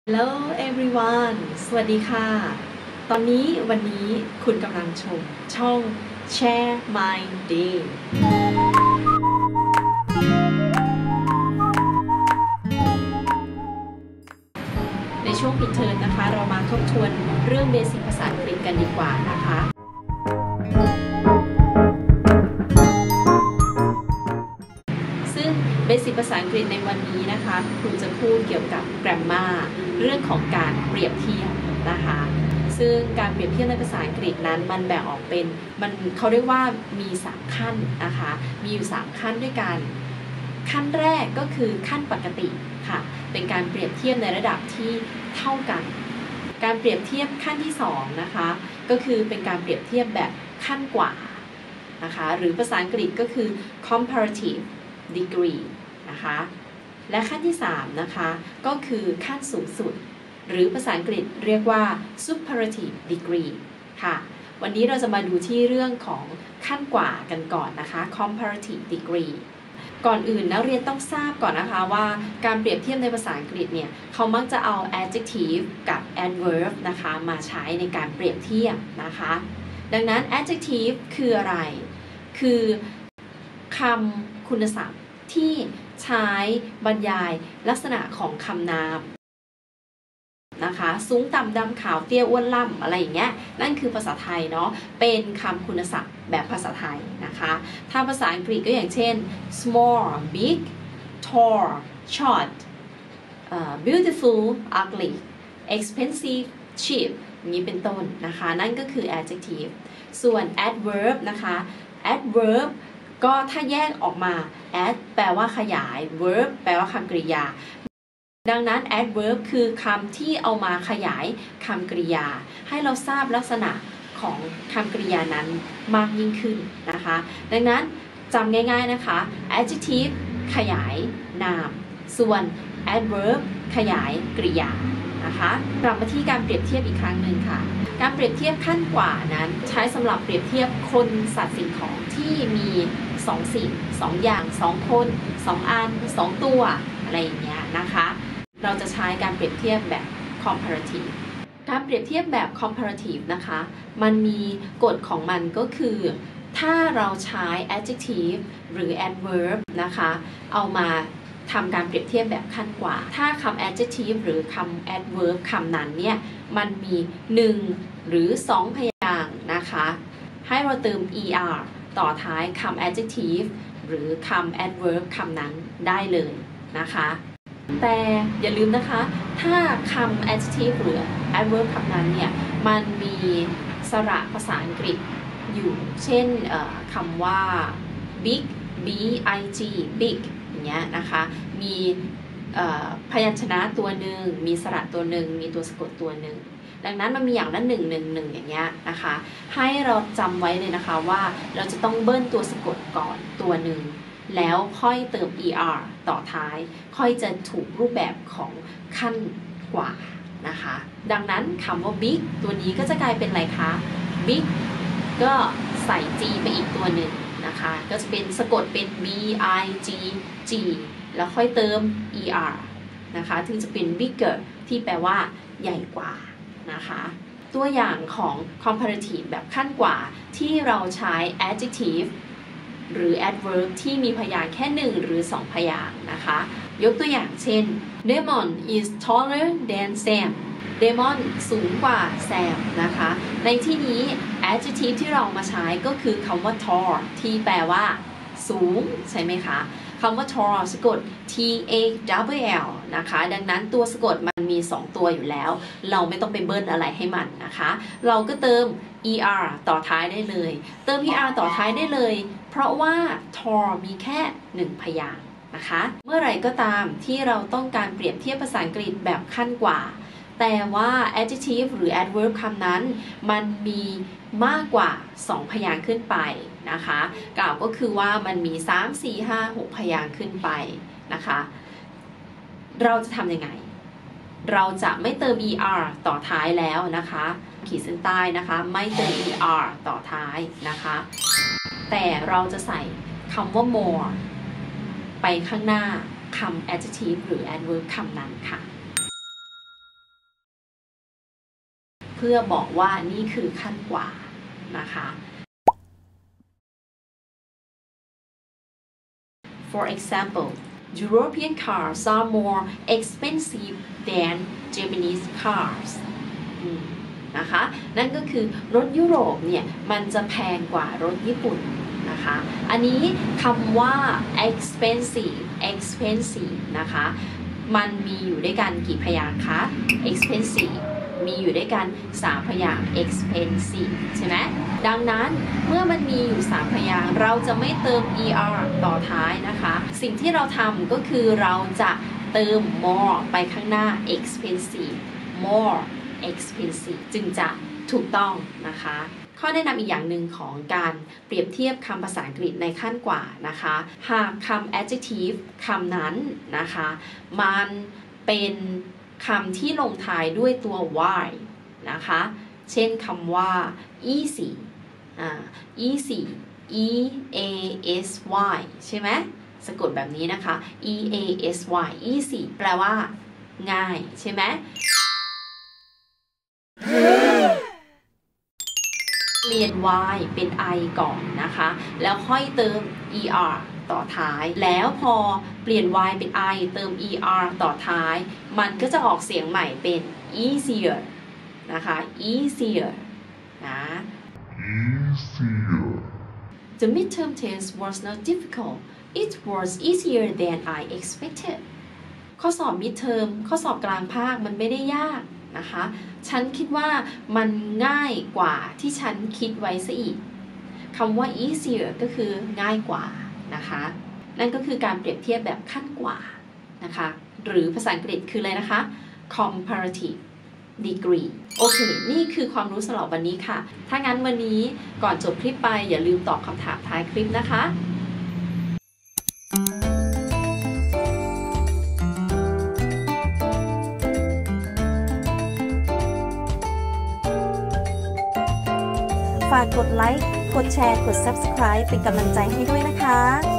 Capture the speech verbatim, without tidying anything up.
Hello everyone สวัสดีค่ะ ตอนนี้วันนี้คุณกำลังชมช่อง Share My Day ในช่วงปิดเทอมนะคะเรามาทบทวนเรื่องเบสิกภาษาอังกฤษกันดีกว่านะคะซึ่งเบสิกภาษาอังกฤษในวันนี้นะคะครูจะพูดเกี่ยวกับ grammar เรื่องของการเปรียบเทียบนะคะซึ่งการเปรียบเทียบในภาษาอังกฤษนั้นมันแบ่งออกเป็นมันเขาเรียกว่ามีสามขั้นนะคะมีอยู่สามขั้นด้วยกันขั้นแรกก็คือขั้นปกติค่ะเป็นการเปรียบเทียบในระดับที่เท่ากันการเปรียบเทียบขั้นที่สองนะคะก็คือเป็นการเปรียบเทียบแบบขั้นกว่านะคะหรือภาษาอังกฤษก็คือ comparative degree นะคะและขั้นที่สามนะคะก็คือขั้นสูงสุดหรือภาษาอังกฤษเรียกว่า superlative degree ค่ะวันนี้เราจะมาดูที่เรื่องของขั้นกว่ากันก่อนนะคะ comparative degree ก่อนอื่นนักเรียนต้องทราบก่อนนะคะว่าการเปรียบเทียบในภาษาอังกฤษเนี่ยเขามักจะเอา adjective กับ adverb นะคะมาใช้ในการเปรียบเทียบนะคะดังนั้น adjective คืออะไรคือคำคุณศัพท์ที่ใช้บรรยายลักษณะของคำนามนะคะสูงต่ำดำขาวเตี้ยอ้วนล่ำอะไรอย่างเงี้ยนั่นคือภาษาไทยเนาะเป็นคำคุณศัพท์แบบภาษาไทยนะคะถ้าภาษาอังกฤษก็อย่างเช่น small big tall short uh, beautiful ugly expensive cheap อย่างนี้เป็นต้นนะคะนั่นก็คือ adjective ส่วน adverb นะคะ adverb ก็ถ้าแยกออกมา add แปลว่าขยาย verb แปลว่าคำกริยาดังนั้น adverb คือคำที่เอามาขยายคำกริยาให้เราทราบลักษณะของคำกริยานั้นมากยิ่งขึ้นนะคะดังนั้นจำง่ายๆนะคะ adjective ขยายนามส่วน adverb ขยายกริยานะคะกลับมาที่การเปรียบเทียบอีกครั้งหนึ่งค่ะการเปรียบเทียบขั้นกว่านั้นใช้สำหรับเปรียบเทียบคนสัตว์สิ่งของที่มีสองสิ่งสองอย่างสองคนสองอันสองตัวอะไรอย่างเงี้ยนะคะเราจะใช้การเปรียบเทียบแบบ comparative การเปรียบเทียบแบบ comparative นะคะมันมีกฎของมันก็คือถ้าเราใช้ adjective หรือ adverb นะคะเอามาทำการเปรียบเทียบแบบขั้นกว่าถ้าคำ adjective หรือคำ adverb คำนั้นเนี่ยมันมีหนึ่งหรือสองพยางค์นะคะให้เราเติม er ต่อท้ายคำ adjective หรือคำ adverb คำนั้นได้เลยนะคะแต่อย่าลืมนะคะถ้าคำ adjective หรือ adverb คำนั้นเนี่ยมันมีสระภาษาอังกฤษอยู่เช่นคำว่า big b i g big อย่างเงี้ยนะคะมีพยัญชนะตัวหนึ่งมีสระตัวหนึ่งมีตัวสะกดตัวหนึ่งดังนั้นมันมีอย่างละหนึ่งหนึ่งหนึ่งอย่างเงี้ยนะคะให้เราจำไว้เลยนะคะว่าเราจะต้องเบิ้ลตัวสะกดก่อนตัวหนึ่งแล้วค่อยเติม er ต่อท้ายค่อยจะถูกรูปแบบของขั้นกว่านะคะดังนั้นคำว่า big ตัวนี้ก็จะกลายเป็นอะไรคะ big ก็ใส่ g ไปอีกตัวหนึ่งนะคะก็จะเป็นสะกดเป็น b i g g แล้วค่อยเติม er นะคะถึงจะเป็น bigger ที่แปลว่าใหญ่กว่านะคะตัวอย่างของ comparative แบบขั้นกว่าที่เราใช้ adjective หรือ adverb ที่มีพยางค์แค่หนึ่งหรือสองพยางค์นะคะยกตัวอย่างเช่น Damon is taller than Sam Damon สูงกว่า Sam นะคะในที่นี้ adjective ที่เรามาใช้ก็คือคำว่า tall ที่แปลว่าสูงใช่ไหมคะคำว่า tall สะกด t a w l นะคะดังนั้นตัวสะกดมันมีสองตัวอยู่แล้วเราไม่ต้องไปเบิ้ลอะไรให้มันนะคะเราก็เติม er ต่อท้ายได้เลยเติม er ต่อท้ายได้เลยเพราะว่า tall มีแค่หนึ่งพยางค์นะคะเมื่อไหร่ก็ตามที่เราต้องการเปรียบเทียบภาษาอังกฤษแบบขั้นกว่าแต่ว่า adjective หรือ adverb คำนั้นมันมีมากกว่าสองพยางค์ขึ้นไปนะคะกล่าวก็คือว่ามันมีสาม สี่ ห้า หกพยางค์ขึ้นไปนะคะเราจะทำยังไงเราจะไม่เติม er ต่อท้ายแล้วนะคะขีดเส้นใต้นะคะไม่เติม er ต่อท้ายนะคะแต่เราจะใส่คำว่า more ไปข้างหน้าคำ adjective หรือ adverb คำนั้นค่ะเพื่อบอกว่านี่คือขั้นกว่านะคะ For example, European cars are more expensive than Japanese cars นะคะนั่นก็คือรถยุโรปเนี่ยมันจะแพงกว่ารถญี่ปุ่นนะคะอันนี้คำว่า expensive expensive นะคะมันมีอยู่ด้วยกันกี่พยางค์คะ expensive มีอยู่ด้วยกันสามพยางค์ expensive ใช่ไหมดังนั้นเมื่อมันมีอยู่สามพยางค์เราจะไม่เติม er ต่อท้ายนะคะสิ่งที่เราทำก็คือเราจะเติม more ไปข้างหน้า expensive more expensive จึงจะถูกต้องนะคะข้อแนะนำอีกอย่างหนึ่งของการเปรียบเทียบคำภาษาอังกฤษในขั้นกว่านะคะหากคำ adjective คำนั้นนะคะมันเป็นคำที่ลงท้ายด้วยตัว y นะคะเช่นคำว่า easy อ่า easy e a s y ใช่ไหมสะกดแบบนี้นะคะ e a s y easy แปลว่าง่ายใช่ไหมเปลี่ยน y เป็น i ก่อนนะคะแล้วค่อยเติม er ต่อท้ายแล้วพอเปลี่ยน y เป็น i เติม er ต่อท้ายมันก็จะออกเสียงใหม่เป็น easier นะคะ easier นะ easier The midterm test was not difficult it was easier than I expected ข้อสอบ midterm ข้อสอบกลางภาคมันไม่ได้ยากนะคะฉันคิดว่ามันง่ายกว่าที่ฉันคิดไว้ซะอีกคำว่า easier ก็คือง่ายกว่านะคะนั่นก็คือการเปรียบเทียบแบบขั้นกว่านะคะหรือภาษาอังกฤษคืออะไรนะคะ comparative degree โอเคนี่คือความรู้สำหรับวันนี้ค่ะถ้างั้นวันนี้ก่อนจบคลิปไปอย่าลืมตอบคำถามท้ายคลิปนะคะฝากกดไลค์ กดแชร์ กด ซับสไครบ์ เป็นกำลังใจให้ด้วยนะคะ